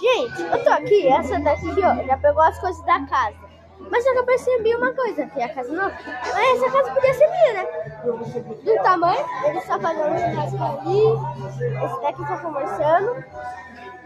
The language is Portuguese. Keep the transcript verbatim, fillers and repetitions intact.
Gente, eu tô aqui, essa daqui, ó, já pegou as coisas da casa. Mas eu percebi uma coisa, que a casa não... Mas essa casa podia ser minha, né? Do tamanho, ele só fazendo um churrasco ali. Esse daqui tá conversando.